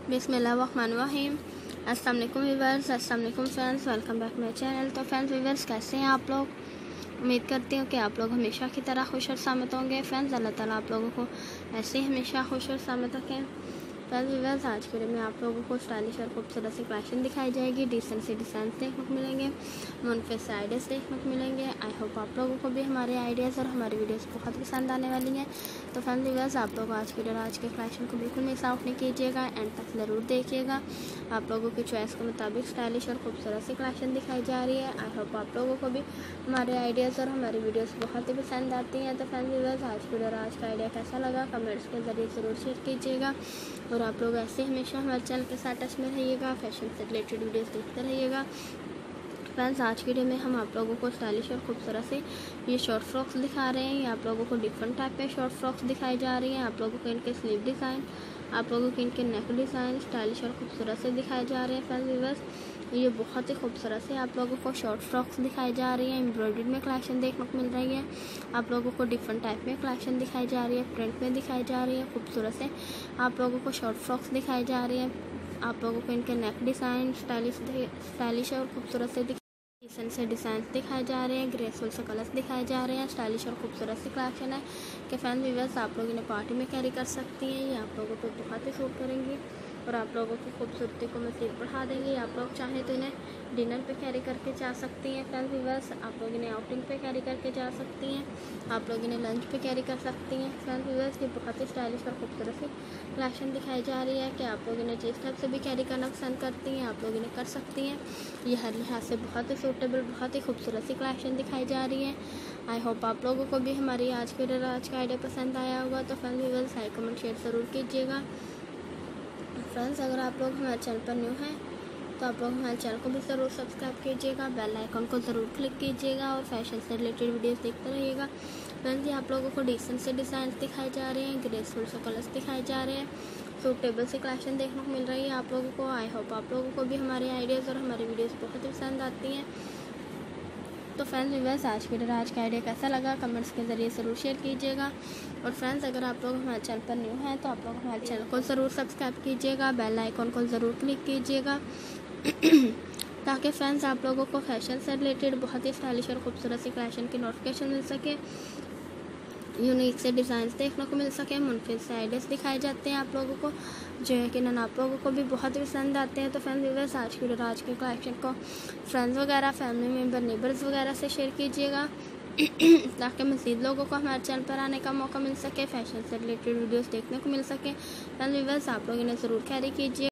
बिस्मिल्लाहिर्रहमानिर्रहीम। अस्सलाम वालेकुम व्यूअर्स, अस्सलाम वालेकुम friends, welcome back my channel. तो फ्रेंड्स व्यूअर्स, कैसे हैं आप लोग? उम्मीद करती हूँ कि आप लोग हमेशा की तरह खुश और सलामत होंगे। फ्रेंड्स, अल्लाह ताला आप लोगों को ऐसे ही हमेशा खुश और सलामत रखें। फ्रेंड्स व्यूअर्स, आज के लिए मैं आप लोगों को स्टाइलिश और खूबसूरत सी कलेक्शन दिखाई जाएगी। डिसेंट से डिज़ाइन देखने को मिलेंगे, मुनफिस से आइडियाज़ देखने को मिलेंगे। आई होप आप लोगों को भी हमारे आइडियाज़ और हमारी वीडियोस बहुत पसंद आने वाली हैं। तो फ्रेंड्स व्यूअर्स, आप लोग आज के कलेक्शन को बिल्कुल मिस आउट नहीं कीजिएगा, एंड तक ज़रूर देखिएगा। आप लोगों की चॉइस के मुताबिक स्टाइलिश और खूबसूरत सी कलेक्शन दिखाई जा रही है। आई होप आप लोगों को भी हमारे आइडियाज़ और हमारी वीडियोस बहुत ही पसंद आती हैं। तो फ्रेंड्स व्यूअर्स, आज का आइडिया कैसा लगा कमेंट्स के ज़रिए ज़रूर शेयर कीजिएगा, और आप लोग ऐसे हमेशा हमारे चैनल के साथ टच में रहिएगा, फैशन से रिलेटेड वीडियोस देखते रहिएगा। फ्रेंड्स, आज की वीडियो में हम आप लोगों को स्टाइलिश और खूबसूरत से ये शॉर्ट फ्रॉक्स दिखा रहे हैं। ये आप लोगों को डिफरेंट टाइप के शॉर्ट फ्रॉक्स दिखाई जा रही हैं। आप लोगों को इनके स्लीव डिज़ाइन, आप लोगों को इनके नेक डिज़ाइन स्टाइलिश और खूबसूरत से दिखाए जा रहे हैं। फ्रेंड्स व्यूअर्स, ये बहुत ही खूबसूरत से आप लोगों को शॉर्ट फ्रॉक्स दिखाई जा रही हैं। एम्ब्रॉयडरी में कलेक्शन देखने को मिल रही है। आप लोगों को डिफरेंट टाइप में कलेक्शन दिखाई जा रही है, प्रिंट में दिखाई जा रही है। खूबसूरत से आप लोगों को शॉर्ट फ्रॉक्स दिखाई जा रही हैं। आप लोगों को इनके नेक डिज़ाइन स्टाइलिश और खूबसूरत से डिसेंट से डिज़ाइन दिखाए जा रहे हैं। ग्रेसफुल से कलर्स दिखाए जा रहे हैं। स्टाइलिश और खूबसूरत सी कलेक्शन है कि फैन व्यूअर्स, आप लोग इन्हें पार्टी में कैरी कर सकती हैं। ये आप लोगों को बहुत ही सूट करेंगी और आप लोगों की खूबसूरती को मज़ीद बढ़ा देंगे। आप लोग चाहें तो इन्हें डिनर पे कैरी करके जा सकती हैं। फ्रेंड्स व्यूअर्स, आप लोग इन्हें आउटिंग पे कैरी करके जा सकती हैं। आप लोग इन्हें लंच पे कैरी कर सकती हैं। फ्रेंड्स व्यूअर्स, ये बहुत ही स्टाइलिश और खूबसूरत सी कलेक्शन दिखाई जा रही है कि आप लोग इन्हें जिस टाइप से भी कैरी करना पसंद करती हैं, आप लोग इन्हें कर सकती हैं। ये हर लिहाज से बहुत ही सूटेबल, बहुत ही खूबसूरत सी कलेक्शन दिखाई जा रही है। आई होप आप लोगों को भी हमारी आज का आइडिया पसंद आया होगा। तो friends viewers, like comment share ज़रूर कीजिएगा। फ्रेंड्स, अगर आप लोग हमारे चैनल पर न्यू हैं तो आप लोग हमारे चैनल को भी ज़रूर सब्सक्राइब कीजिएगा, बेल आइकन को ज़रूर क्लिक कीजिएगा और फैशन से रिलेटेड वीडियोस देखते रहिएगा। फ्रेंड्स, ये आप लोगों को डिसेंट से डिज़ाइन दिखाए जा रहे हैं, ग्रेसफुल से कलर्स दिखाए जा रहे हैं, सूटेबल से कलेक्शन देखने को मिल रही है आप लोगों को। आई होप आप लोगों को भी हमारे आइडियाज़ और हमारी वीडियोस बहुत ही पसंद आती हैं। तो फ्रेंड्स व्यूअर्स, आज का आइडिया कैसा लगा कमेंट्स के ज़रिए ज़रूर शेयर कीजिएगा। और फ्रेंड्स, अगर आप लोग हमारे चैनल पर न्यू हैं तो आप लोग हमारे चैनल को ज़रूर सब्सक्राइब कीजिएगा, बेल आइकन को ज़रूर क्लिक कीजिएगा ताकि फ्रेंड्स आप लोगों को फैशन से रिलेटेड बहुत ही स्टाइलिश और खूबसूरत सी कलेक्शन की नोटिफिकेशन मिल सके, यूनिक से डिज़ाइन देखने को मिल सके, मुनफिस से आइडियाज़ दिखाए जाते हैं आप लोगों को, जो है कि आप लोगों को भी बहुत पसंद आते हैं। तो फ्रेंड्स व्यूअर्स, आज के कलेक्शन को फ्रेंड्स वगैरह, फैमिली मेम्बर, नेबर्स वगैरह से शेयर कीजिएगा ताकि मज़ीद लोगों को हमारे चैनल पर आने का मौका मिल सके, फैशन से रिलेटेड वीडियोस देखने को मिल सके। फ्रेंड्स व्यूअर्स, आप लोग इन्हें ज़रूर कैरी कीजिए।